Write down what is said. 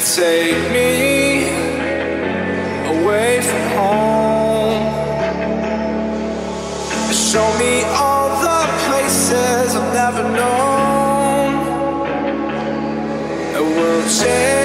Take me away from home. Show me all the places I've never known. And we'll change